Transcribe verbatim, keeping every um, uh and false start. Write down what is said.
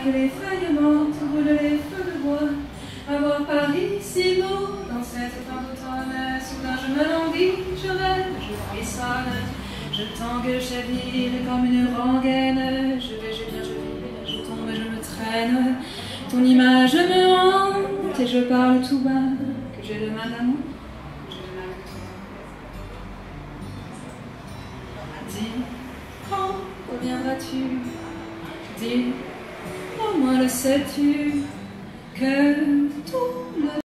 que les feuilles mortes brûlent les feux de bois. À voir Paris si beau dans cette fin d'automne. Soudain je me languis, je rêve, je frissonne. Je tangue, je chavire comme une rengaine. Je vais, je viens, je vis, je tombe, je me traîne. Ton image me hante et je parle tout bas. Que j'ai le mal d'amour, que j'ai le mal de toi. Dis, quand reviendras-tu? Dis, au moins le sais-tu, que tout le